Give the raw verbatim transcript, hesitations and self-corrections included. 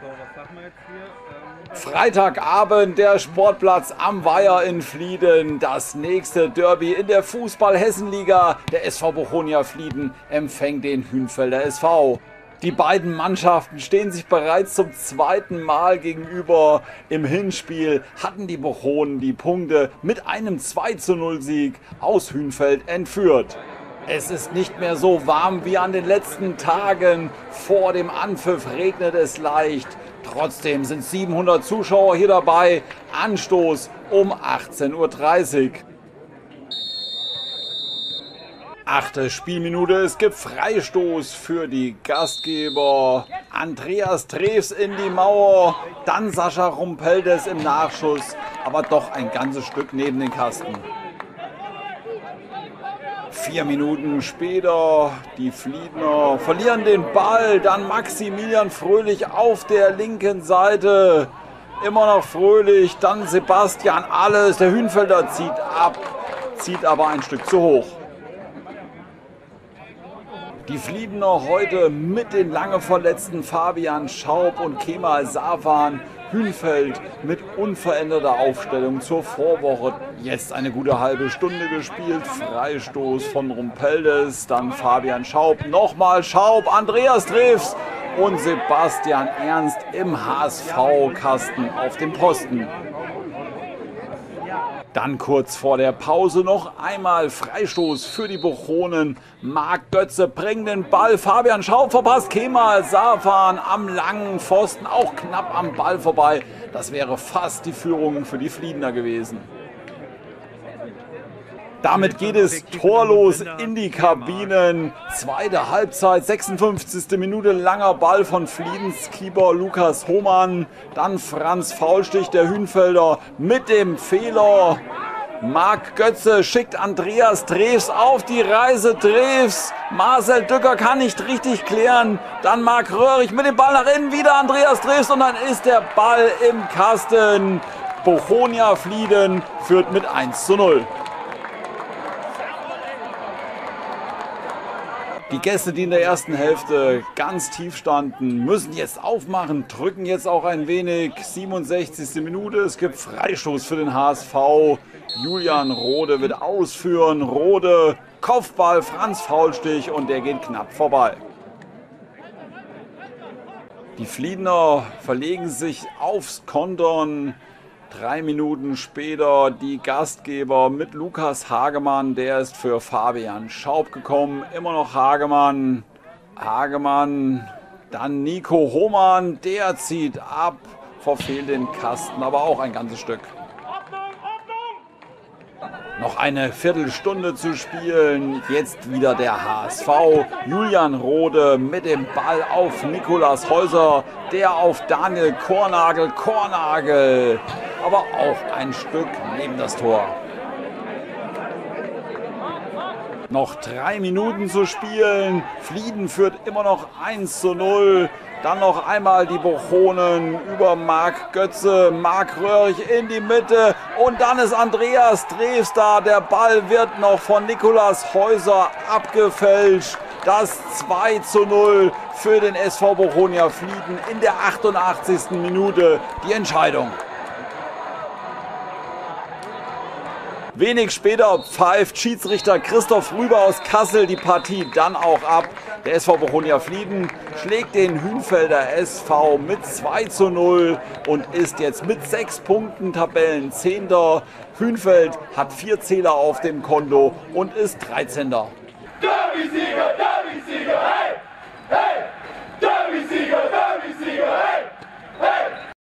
Freitagabend, der Sportplatz am Weiher in Flieden. Das nächste Derby in der Fußball-Hessenliga. Der S V Bochonia Flieden empfängt den Hünfelder S V. Die beiden Mannschaften stehen sich bereits zum zweiten Mal gegenüber. Im Hinspiel hatten die Bochonen die Punkte mit einem zwei zu null Sieg aus Hünfeld entführt. Es ist nicht mehr so warm wie an den letzten Tagen. Vor dem Anpfiff regnet es leicht. Trotzdem sind siebenhundert Zuschauer hier dabei. Anstoß um achtzehn Uhr dreißig. Achte Spielminute, es gibt Freistoß für die Gastgeber. Andreas Drews in die Mauer, dann Sascha Rumpeldes im Nachschuss, aber doch ein ganzes Stück neben den Kasten. Vier Minuten später, die Fliedner verlieren den Ball, dann Maximilian Fröhlich auf der linken Seite. Immer noch Fröhlich, dann Sebastian Alles, der Hünfelder zieht ab, zieht aber ein Stück zu hoch. Die Fliedener heute mit den lange verletzten Fabian Schaub und Kemal Savan. Hünfeld mit unveränderter Aufstellung zur Vorwoche. Jetzt eine gute halbe Stunde gespielt. Freistoß von Rumpeldes, dann Fabian Schaub, nochmal Schaub, Andreas Drews und Sebastian Ernst im H S V-Kasten auf dem Posten. Dann kurz vor der Pause noch einmal Freistoß für die Bochonen. Marc Götze bringt den Ball. Fabian Schaub verpasst. Kemal Savan am langen Pfosten auch knapp am Ball vorbei. Das wäre fast die Führung für die Fliedener gewesen. Damit geht es torlos in die Kabinen. Zweite Halbzeit, sechsundfünfzigste Minute, langer Ball von Fliedens Keeper Lukas Hohmann. Dann Franz Faulstich, der Hünfelder, mit dem Fehler. Marc Götze schickt Andreas Drews auf die Reise. Drews, Marcel Dücker kann nicht richtig klären. Dann Marc Röhrig mit dem Ball nach innen, wieder Andreas Drews und dann ist der Ball im Kasten. Bochonia Flieden führt mit eins zu null. Die Gäste, die in der ersten Hälfte ganz tief standen, müssen jetzt aufmachen, drücken jetzt auch ein wenig. siebenundsechzigste Minute, es gibt Freistoß für den H S V. Julian Rode wird ausführen. Rode, Kopfball, Franz Faulstich und der geht knapp vorbei. Die Fliedener verlegen sich aufs Kontern. Drei Minuten später die Gastgeber mit Lukas Hagemann, der ist für Fabian Schaub gekommen. Immer noch Hagemann, Hagemann, dann Nico Hohmann, der zieht ab, verfehlt den Kasten, aber auch ein ganzes Stück. Noch eine Viertelstunde zu spielen, jetzt wieder der H S V. Julian Rode mit dem Ball auf Nikolas Häuser, der auf Daniel Kornagel, Kornagel, aber auch ein Stück neben das Tor. Noch drei Minuten zu spielen, Flieden führt immer noch eins zu null. Dann noch einmal die Bochonen über Marc Götze, Marc Röhrig in die Mitte und dann ist Andreas Drews da. Der Ball wird noch von Nikolas Häuser abgefälscht. Das zwei zu null für den S V Bochonia Flieden in der achtundachtzigsten Minute die Entscheidung. Wenig später pfeift Schiedsrichter Christoph Rüber aus Kassel die Partie dann auch ab. Der S V Bochonia Flieden schlägt den Hünfelder S V mit zwei zu null und ist jetzt mit sechs Punkten Tabellenzehnter. Hünfeld hat vier Zähler auf dem Konto und ist dreizehnter. Derby-Sieger, Derby-Sieger, hey!